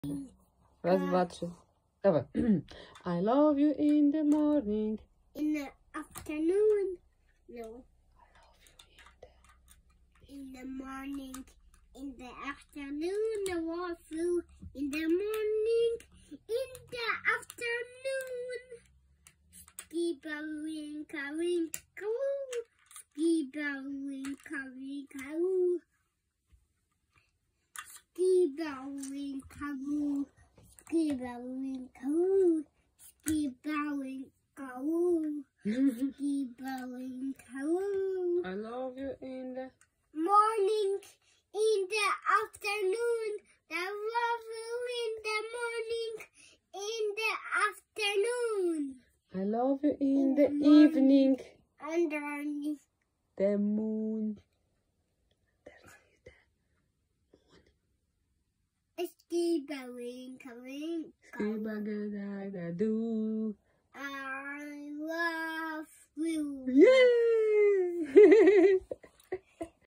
Raz, dwa, trzy. Dawaj. I love you in the morning. In the afternoon. No. In the morning. In the afternoon. I love you. In the morning. In the afternoon. Ski-ba-wink-a, wink-a-woo. Ski-ba-wink-a, wink-a-woo. Ski-ba-wink-a-woo. Ski-ba-wink-a-woo. Ski-ba-wink-a-woo. Ski-ba-wink-a-woo. I love you in the Morning, in the afternoon. I love you in the morning, in the afternoon. I love you in the evening. Underneath The moon. Ski-ba-wink-a-wink. Ski-ba-ga-da-da-doo. I love you. Yeah!